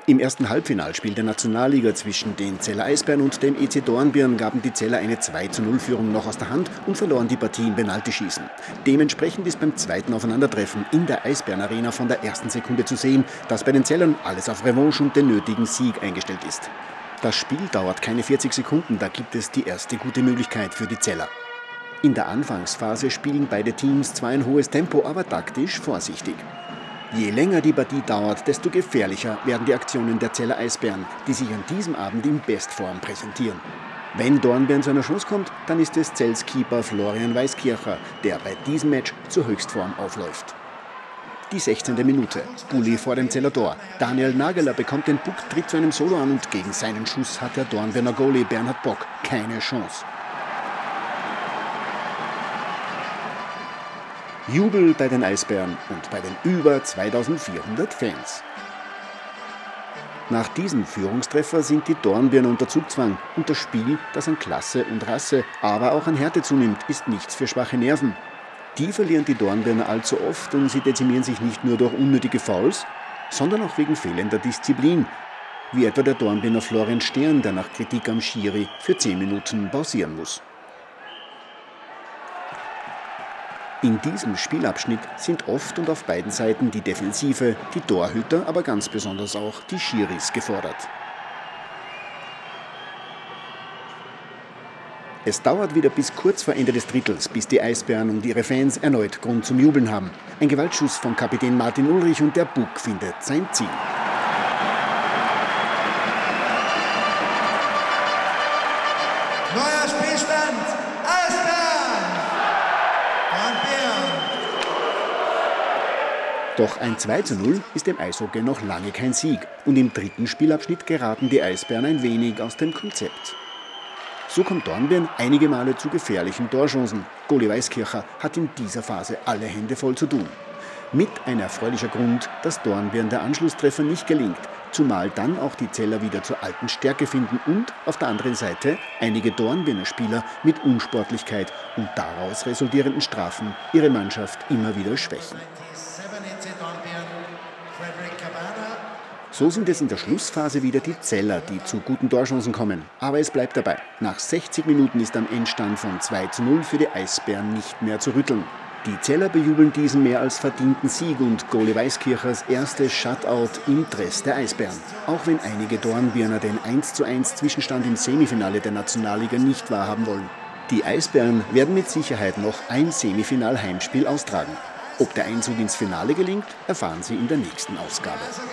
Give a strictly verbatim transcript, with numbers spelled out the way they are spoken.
Im ersten Halbfinalspiel der Nationalliga zwischen den Zeller Eisbären und dem E C Dornbirn gaben die Zeller eine zwei zu null Führung noch aus der Hand und verloren die Partie im Penaltyschießen. Dementsprechend ist beim zweiten Aufeinandertreffen in der Eisbären-Arena von der ersten Sekunde zu sehen, dass bei den Zellern alles auf Revanche und den nötigen Sieg eingestellt ist. Das Spiel dauert keine vierzig Sekunden, da gibt es die erste gute Möglichkeit für die Zeller. In der Anfangsphase spielen beide Teams zwar ein hohes Tempo, aber taktisch vorsichtig. Je länger die Partie dauert, desto gefährlicher werden die Aktionen der Zeller Eisbären, die sich an diesem Abend in Bestform präsentieren. Wenn Dornbirn zu einer Chance kommt, dann ist es Zells Keeper Florian Weiskircher, der bei diesem Match zur Höchstform aufläuft. Die sechzehnte Minute. Bulli vor dem Zeller Tor. Daniel Nageler bekommt den Puck, tritt zu einem Solo an und gegen seinen Schuss hat der Dornbirner Goalie Bernhard Bock keine Chance. Jubel bei den Eisbären und bei den über zweitausendvierhundert Fans. Nach diesem Führungstreffer sind die Dornbirner unter Zugzwang und das Spiel, das an Klasse und Rasse, aber auch an Härte zunimmt, ist nichts für schwache Nerven. Die verlieren die Dornbirner allzu oft und sie dezimieren sich nicht nur durch unnötige Fouls, sondern auch wegen fehlender Disziplin, wie etwa der Dornbirner Florian Stern, der nach Kritik am Schiri für zehn Minuten pausieren muss. In diesem Spielabschnitt sind oft und auf beiden Seiten die Defensive, die Torhüter, aber ganz besonders auch die Schiris gefordert. Es dauert wieder bis kurz vor Ende des Drittels, bis die Eisbären und ihre Fans erneut Grund zum Jubeln haben. Ein Gewaltschuss von Kapitän Martin Ulrich und der Puck findet sein Ziel. Neuer Spielstand, Eisbären! Doch ein zwei zu null ist im Eishockey noch lange kein Sieg und im dritten Spielabschnitt geraten die Eisbären ein wenig aus dem Konzept. So kommt Dornbirn einige Male zu gefährlichen Torchancen. Goalie Weiskircher hat in dieser Phase alle Hände voll zu tun. Mit ein erfreulicher Grund, dass Dornbirn der Anschlusstreffer nicht gelingt, zumal dann auch die Zeller wieder zur alten Stärke finden und auf der anderen Seite einige Dornbirner Spieler mit Unsportlichkeit und daraus resultierenden Strafen ihre Mannschaft immer wieder schwächen. So sind es in der Schlussphase wieder die Zeller, die zu guten Torchancen kommen. Aber es bleibt dabei. Nach sechzig Minuten ist am Endstand von zwei zu null für die Eisbären nicht mehr zu rütteln. Die Zeller bejubeln diesen mehr als verdienten Sieg und Goalie Weiskirchers erstes Shutout im Dress der Eisbären. Auch wenn einige Dornbirner den eins zu eins Zwischenstand im Semifinale der Nationalliga nicht wahrhaben wollen. Die Eisbären werden mit Sicherheit noch ein Semifinal-Heimspiel austragen. Ob der Einzug ins Finale gelingt, erfahren Sie in der nächsten Ausgabe.